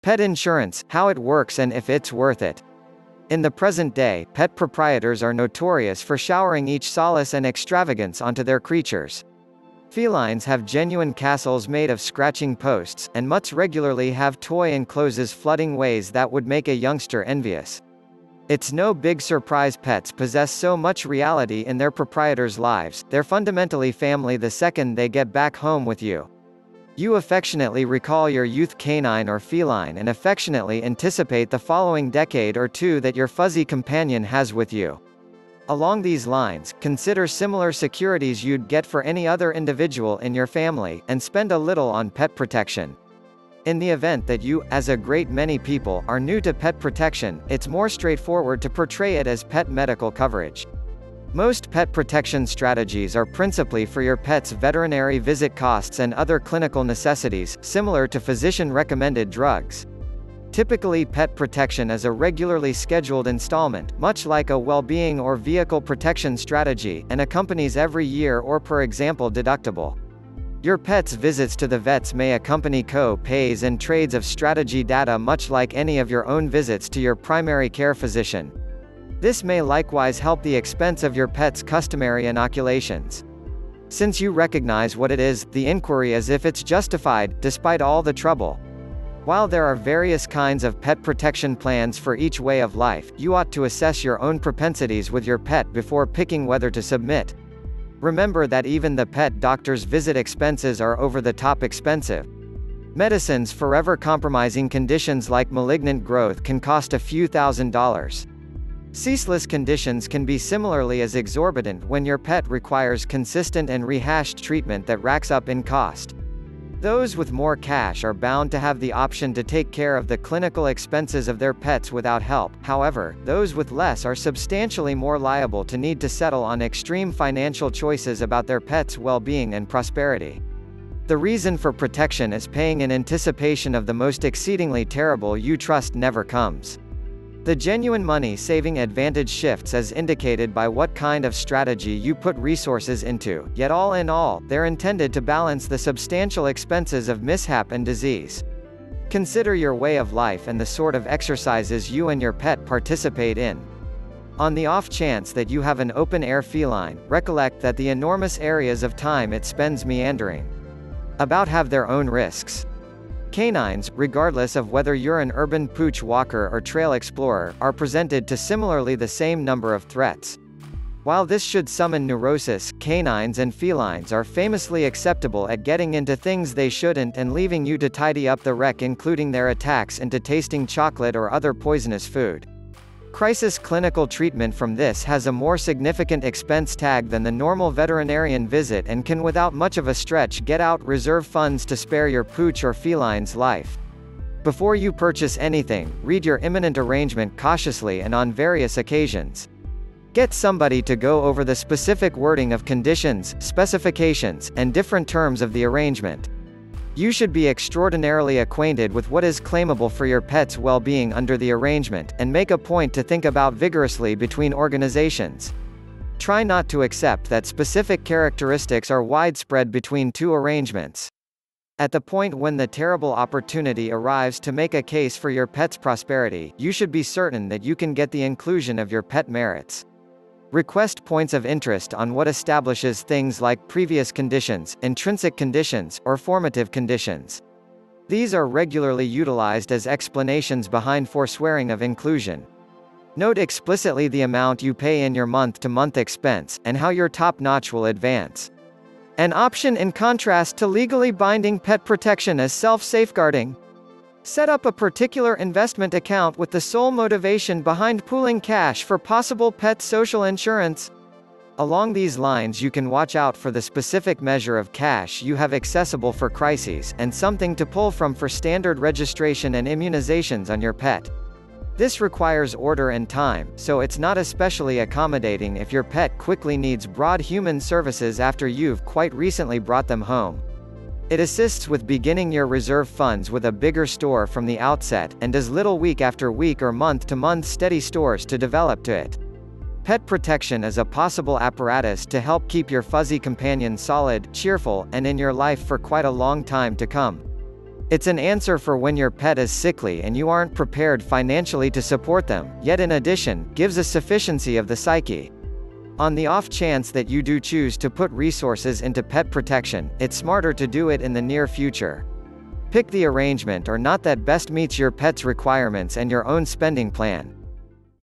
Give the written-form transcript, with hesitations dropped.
Pet insurance, how it works and if it's worth it. In the present day, pet proprietors are notorious for showering each solace and extravagance onto their creatures. Felines have genuine castles made of scratching posts, and mutts regularly have toy enclosures flooding ways that would make a youngster envious. It's no big surprise pets possess so much reality in their proprietors' lives, they're fundamentally family the second they get back home with you. You affectionately recall your youth canine or feline and affectionately anticipate the following decade or two that your fuzzy companion has with you. Along these lines, consider similar securities you'd get for any other individual in your family, and spend a little on pet protection. In the event that you, as a great many people, are new to pet protection, it's more straightforward to portray it as pet medical coverage. Most pet protection strategies are principally for your pet's veterinary visit costs and other clinical necessities, similar to physician-recommended drugs. Typically, pet protection is a regularly scheduled installment, much like a well-being or vehicle protection strategy, and accompanies every year or per example deductible. Your pet's visits to the vets may accompany co-pays and trades of strategy data much like any of your own visits to your primary care physician. This may likewise help the expense of your pet's customary inoculations. Since you recognize what it is, the inquiry is if it's justified, despite all the trouble. While there are various kinds of pet protection plans for each way of life, you ought to assess your own propensities with your pet before picking whether to submit. Remember that even the pet doctor's visit expenses are over-the-top expensive. Medicines forever compromising conditions like malignant growth can cost a few $1,000s. Ceaseless conditions can be similarly as exorbitant when your pet requires consistent and rehashed treatment that racks up in cost. Those with more cash are bound to have the option to take care of the clinical expenses of their pets without help. However, those with less are substantially more liable to need to settle on extreme financial choices about their pet's well-being and prosperity. The reason for protection is paying in anticipation of the most exceedingly terrible you trust never comes. The genuine money-saving advantage shifts as indicated by what kind of strategy you put resources into, yet all in all, they're intended to balance the substantial expenses of mishap and disease. Consider your way of life and the sort of exercises you and your pet participate in. On the off chance that you have an open-air feline, recollect that the enormous areas of time it spends meandering about have their own risks. Canines, regardless of whether you're an urban pooch walker or trail explorer, are presented to similarly the same number of threats. While this should summon neurosis, canines and felines are famously acceptable at getting into things they shouldn't and leaving you to tidy up the wreck, including their attacks into tasting chocolate or other poisonous food. Crisis clinical treatment from this has a more significant expense tag than the normal veterinarian visit and can without much of a stretch get out reserve funds to spare your pooch or feline's life. Before you purchase anything, read your imminent arrangement cautiously and on various occasions. Get somebody to go over the specific wording of conditions, specifications, and different terms of the arrangement. You should be extraordinarily acquainted with what is claimable for your pet's well-being under the arrangement, and make a point to think about vigorously between organizations. Try not to accept that specific characteristics are widespread between two arrangements. At the point when the terrible opportunity arrives to make a case for your pet's prosperity, you should be certain that you can get the inclusion of your pet merits. Request points of interest on what establishes things like previous conditions, intrinsic conditions, or formative conditions. These are regularly utilized as explanations behind forswearing of inclusion. Note explicitly the amount you pay in your month-to-month expense, and how your top notch will advance. An option in contrast to legally binding pet protection is self-safeguarding. Set up a particular investment account with the sole motivation behind pooling cash for possible pet social insurance. Along these lines, you can watch out for the specific measure of cash you have accessible for crises, and something to pull from for standard registration and immunizations on your pet. This requires order and time, so it's not especially accommodating if your pet quickly needs broad human services after you've quite recently brought them home. It assists with beginning your reserve funds with a bigger store from the outset, and does little week after week or month-to-month steady stores to develop to it. Pet protection is a possible apparatus to help keep your fuzzy companion solid, cheerful, and in your life for quite a long time to come. It's an answer for when your pet is sickly and you aren't prepared financially to support them, yet in addition, gives a sufficiency of the psyche. On the off chance that you do choose to put resources into pet protection, it's smarter to do it in the near future. Pick the arrangement or not that best meets your pet's requirements and your own spending plan.